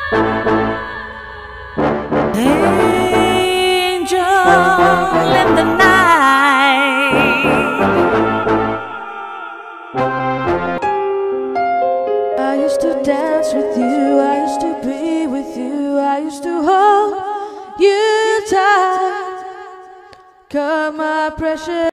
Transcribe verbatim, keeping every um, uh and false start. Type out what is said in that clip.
Angel in the night, I used to dance with you, I used to be with you, I used to hold you tight. Cut my precious